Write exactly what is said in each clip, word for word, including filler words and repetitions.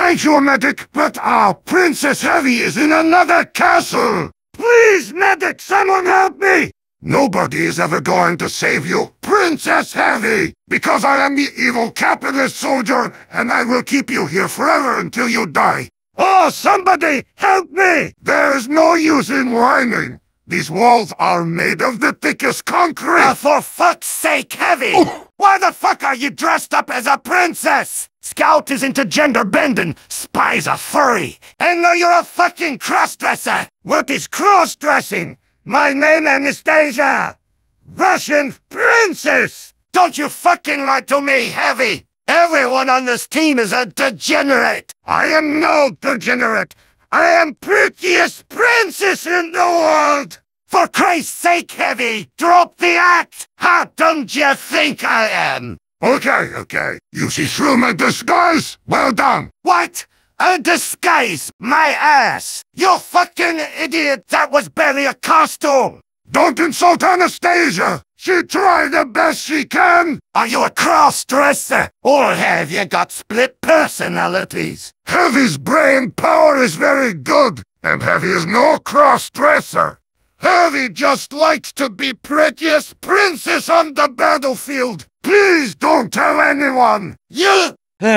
Thank you, medic, but our Princess Heavy is in another castle! Please, medic, someone help me! Nobody is ever going to save you, Princess Heavy, because I am the evil capitalist soldier, and I will keep you here forever until you die. Oh, somebody, help me! There is no use in whining. These walls are made of the thickest concrete. Uh, for fuck's sake, Heavy! Oh. Why the fuck are you dressed up as a princess? Scout is into gender bending, Spy's a furry, and now you're a fucking cross-dresser! What is cross-dressing? My name Anastasia! Russian princess! Don't you fucking lie to me, Heavy! Everyone on this team is a degenerate! I am no degenerate! I am prettiest princess in the world! For Christ's sake, Heavy, drop the act! How dumb do you think I am? Okay, okay. You see through my disguise? Well done. What? A disguise? My ass! You fucking idiot! That was barely a costume! Don't insult Anastasia! She tried the best she can! Are you a cross-dresser? Or have you got split personalities? Heavy's brain power is very good, and Heavy is no cross-dresser. Heavy just likes to be prettiest princess on the battlefield. Please don't tell anyone. You...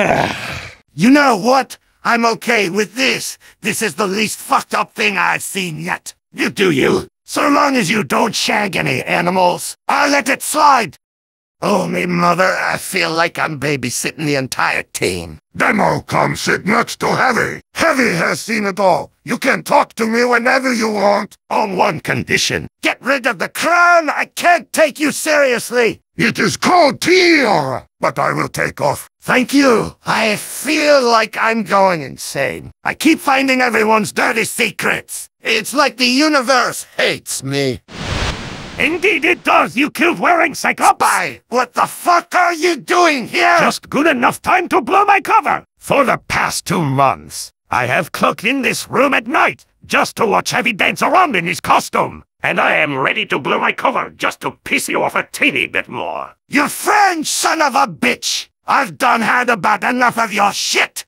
You know what? I'm okay with this. This is the least fucked up thing I've seen yet. You do you. So long as you don't shag any animals, I'll let it slide. Oh, me mother, I feel like I'm babysitting the entire team. Demo, come sit next to Heavy. Heavy has seen it all. You can talk to me whenever you want. On one condition. Get rid of the crown. I can't take you seriously. It is called tiara, but I will take off. Thank you. I feel like I'm going insane. I keep finding everyone's dirty secrets. It's like the universe hates me. Indeed it does, you killed wearing Sitcom! Spy! What the fuck are you doing here? Just good enough time to blow my cover! For the past two months, I have cloaked in this room at night, just to watch Heavy dance around in his costume. And I am ready to blow my cover, just to piss you off a teeny bit more. You French son of a bitch! I've done had about enough of your shit!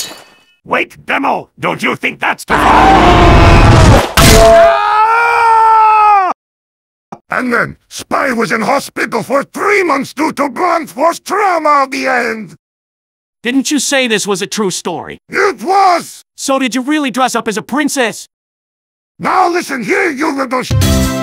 Wait, Demo, don't you think that's too far? And then, Spy was in hospital for three months due to blunt force trauma at the end. Didn't you say this was a true story? It was! So did you really dress up as a princess? Now listen here, you little sh-